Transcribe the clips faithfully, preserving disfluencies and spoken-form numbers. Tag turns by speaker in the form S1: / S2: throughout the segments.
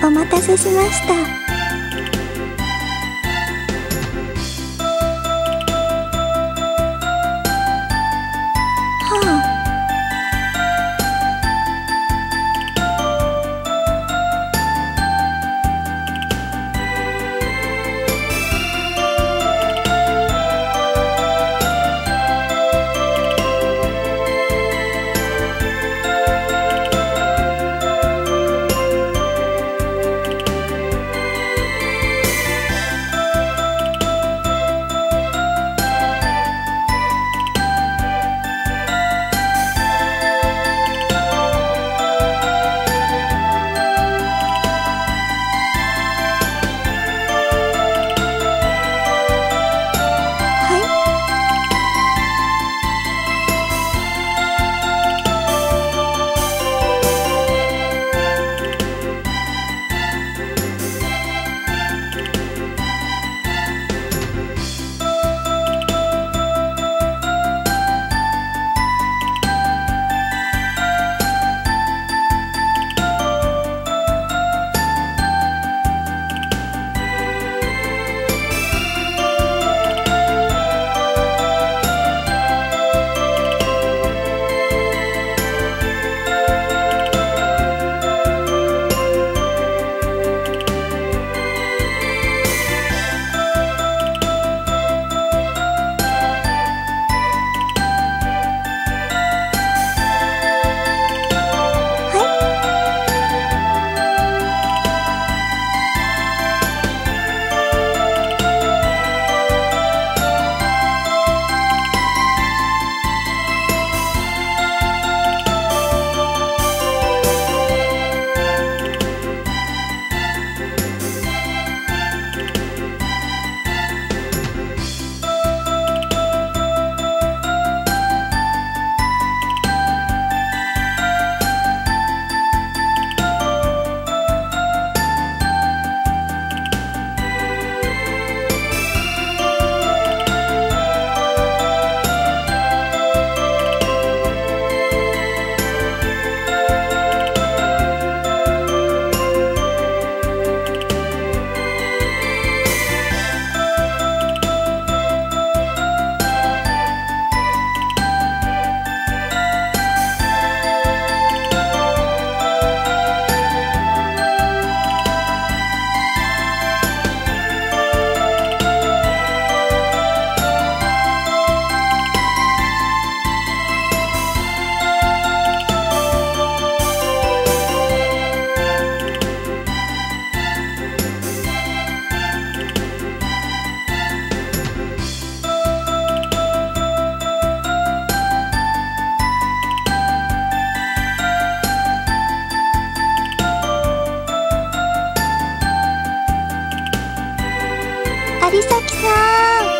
S1: お待たせしました。有崎さん。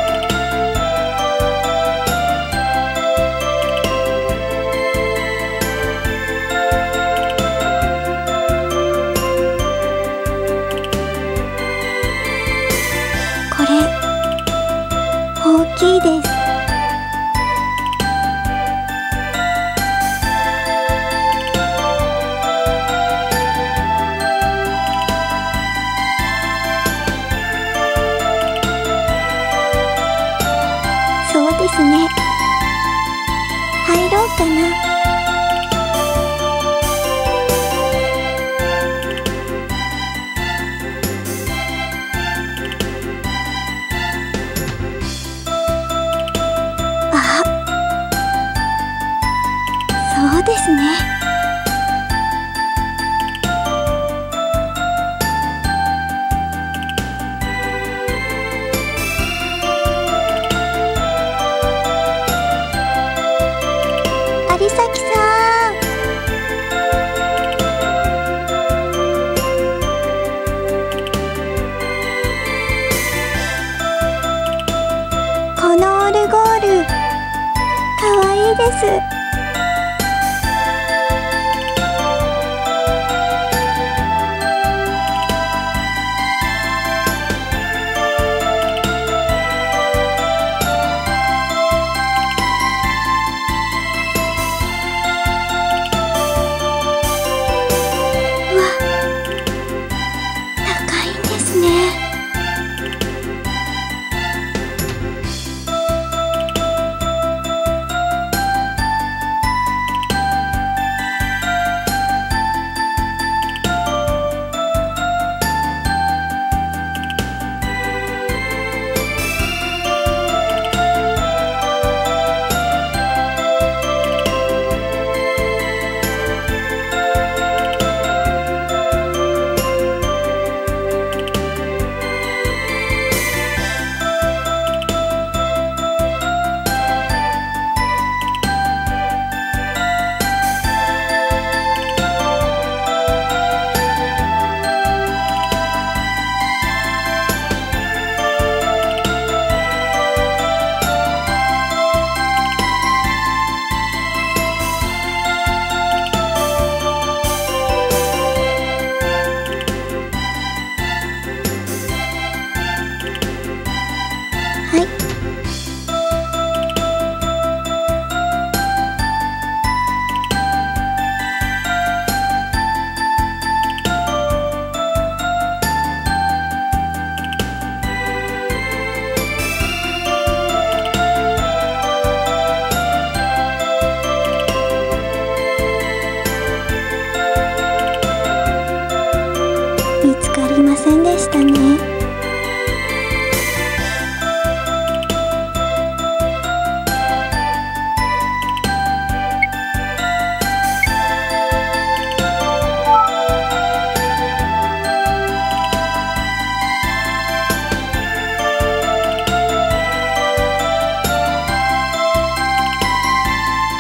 S1: これ大きいです。ですね。入ろうかな。あ、そうですね。有崎さん。このオルゴールかわいいです。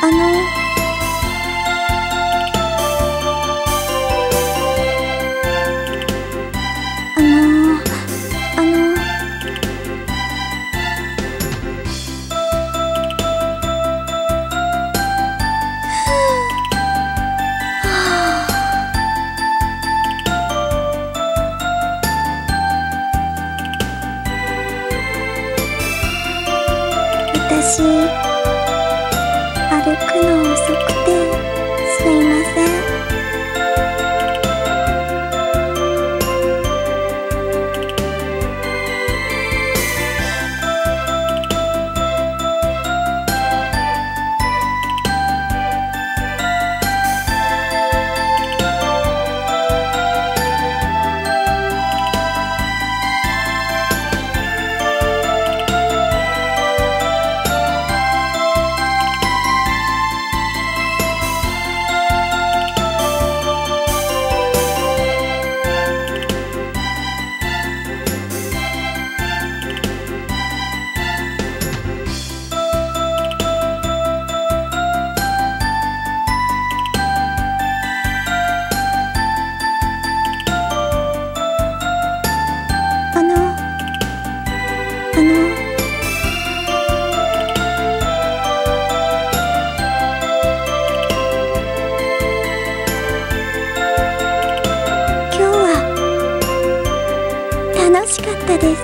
S1: あのあのあの私、歩くの遅くてすいません。あのあの今日は楽しかったです。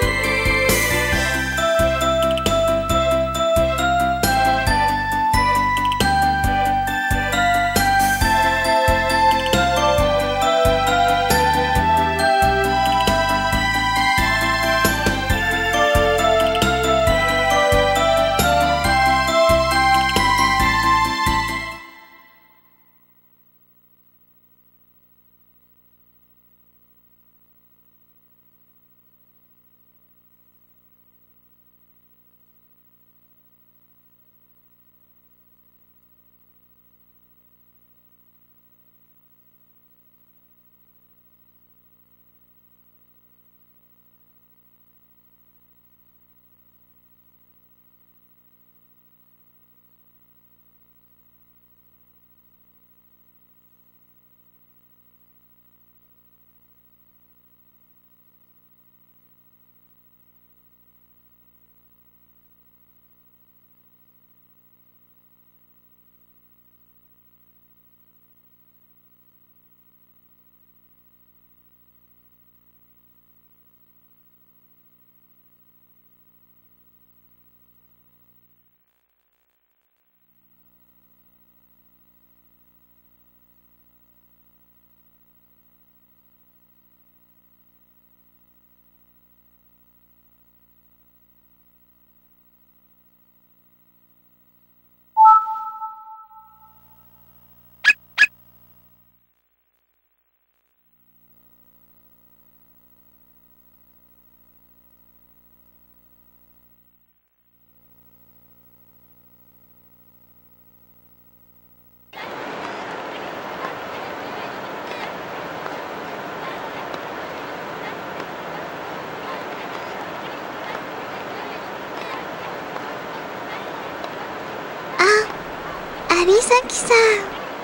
S1: 有崎さん、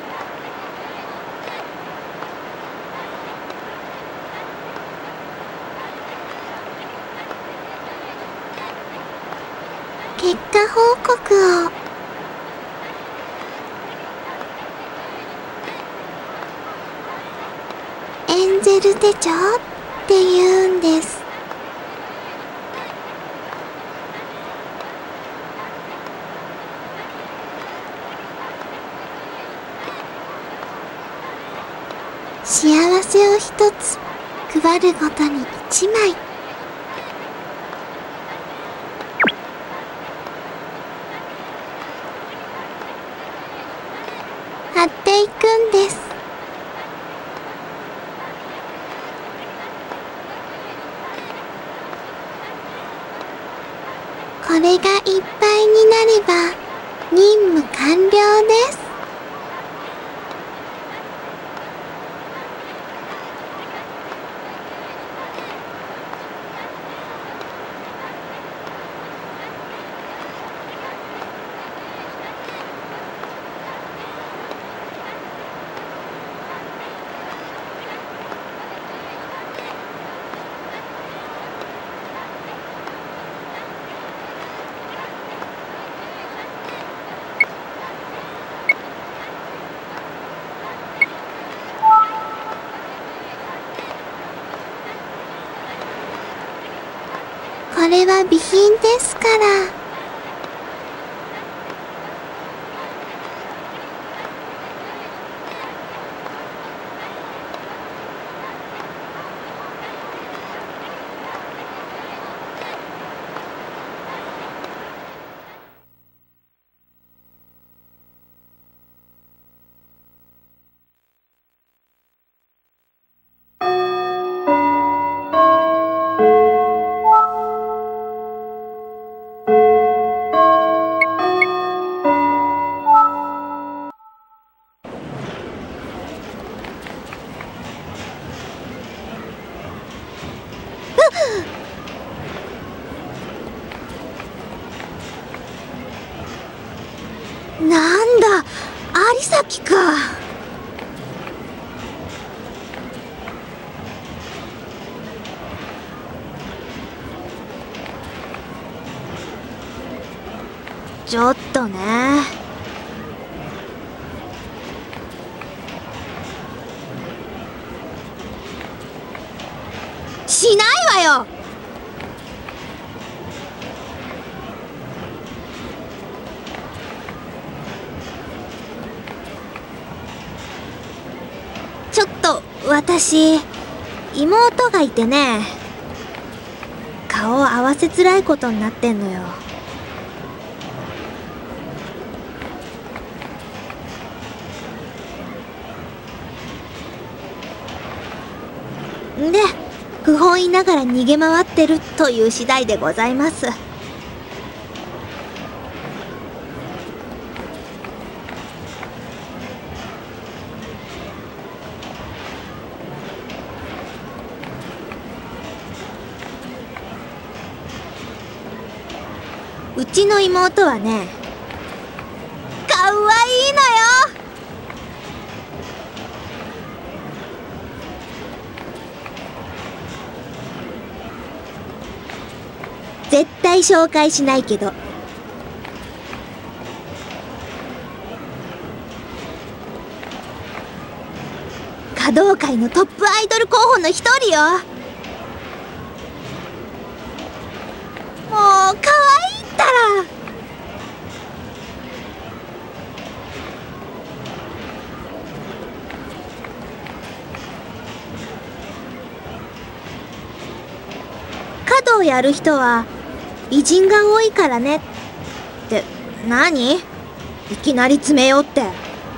S1: 結果報告を。エンゼル手帳って言うんです。幸せを一つ配るごとに一枚。貼っていくんです。これがいっぱいになれば任務完了です。 れは備品ですから。なんだ、有崎か。ちょっとね。しないわよ。ちょっと私、妹がいてね、顔を合わせづらいことになってんのよ。で、不本意ながら逃げ回ってるという次第でございます。うちの妹はね、かわいいのよ。絶対紹介しないけど。華道界のトップアイドル候補の一人よ。もうかわいいったら。華道やる人は美人が多いからねって何？いきなり詰めようって。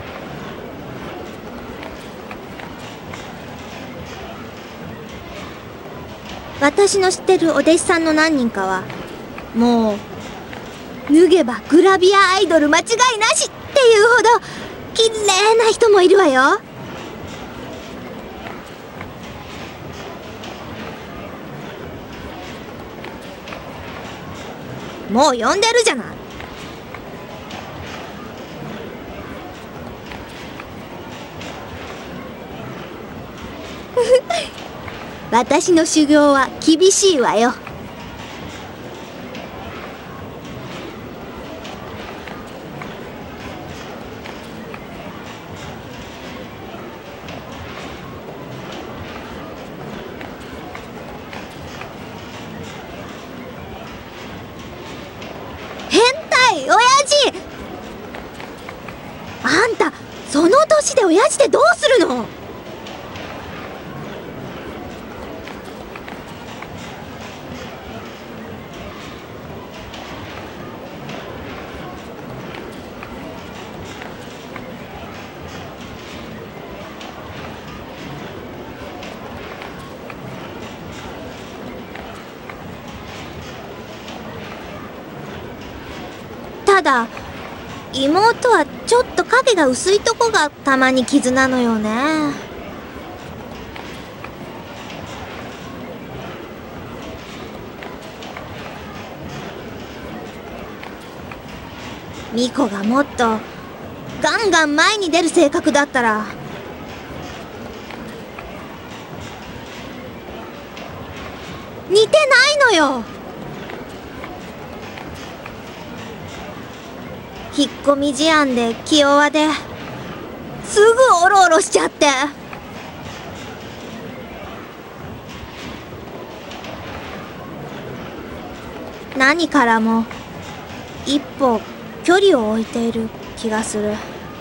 S1: 私の知ってるお弟子さんの何人かはもう脱げばグラビアアイドル間違いなしっていうほど綺麗な人もいるわよ。もう呼んでるじゃない。私の修行は厳しいわよ。変態親父。あんたその年で親父ってどうするの？ただ妹はちょっと影が薄いとこがたまに傷なのよね。ミコがもっとガンガン前に出る性格だったら。似てないのよ。引っ込み思案で気弱ですぐオロオロしちゃって。 何からも一歩距離を置いている気がする。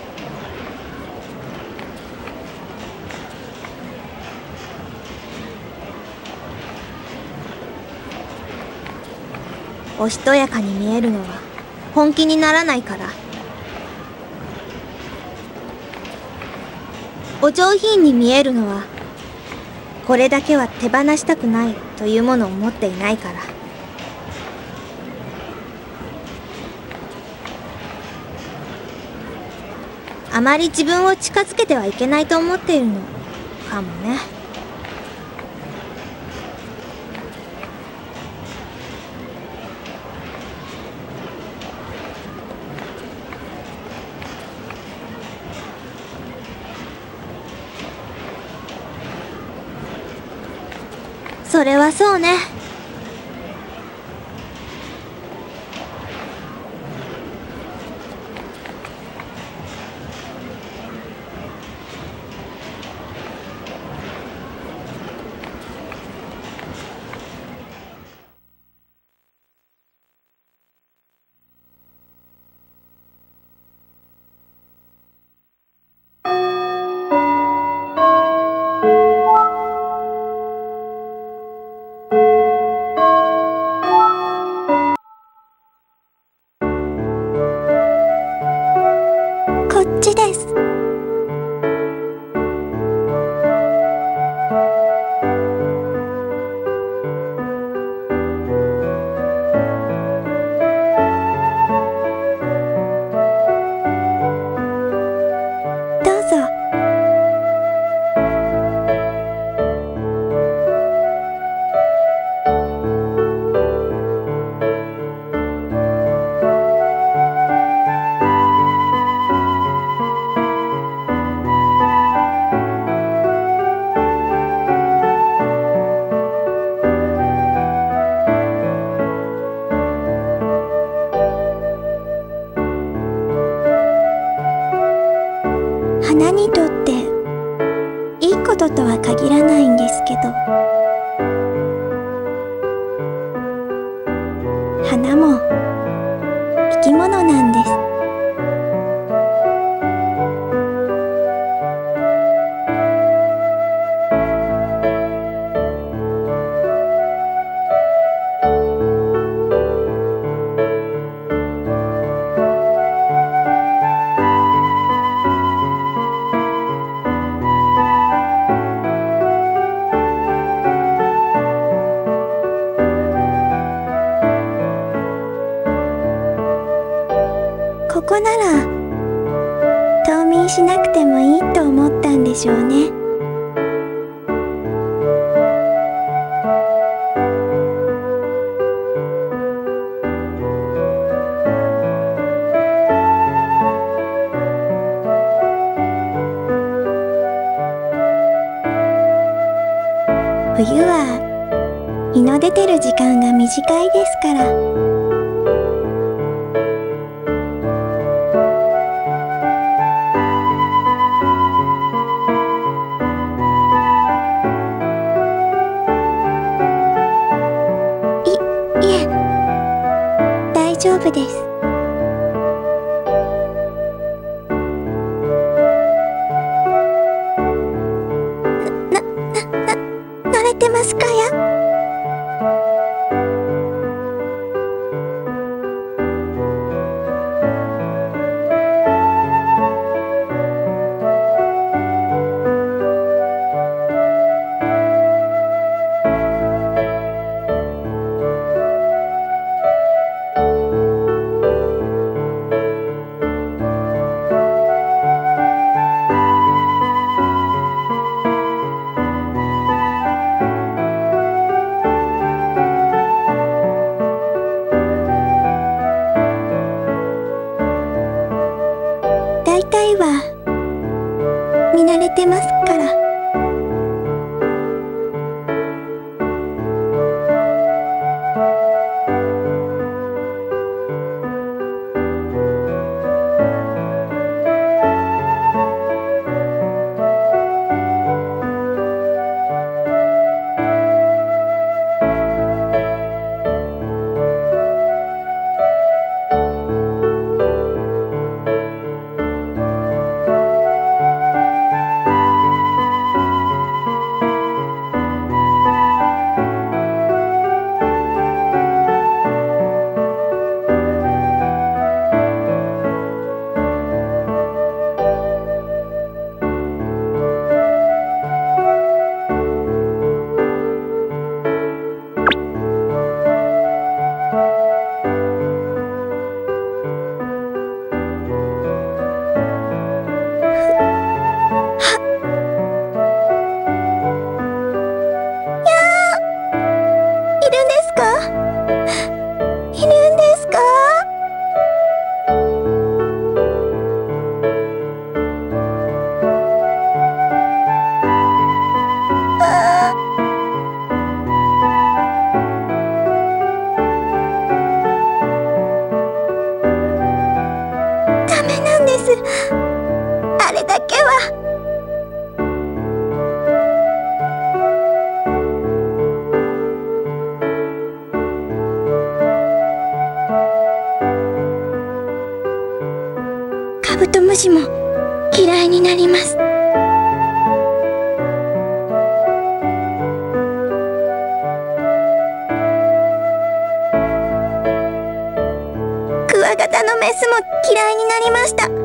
S1: おしとやかに見えるのは本気にならないから。お上品に見えるのはこれだけは手放したくないというものを持っていないから。あまり自分を近づけてはいけないと思っているのかもね。それはそうね。こっちです。どうぞ。花にとっていいこととは限らないんですけど、花も生き物なんです。ここなら冬眠しなくてもいいと思ったんでしょうね。冬は日の出てる時間が短いですから。大丈夫です。な、な、な、慣れてますかや？大体は見慣れてますから。 嫌いになります。クワガタのメスも嫌いになりました。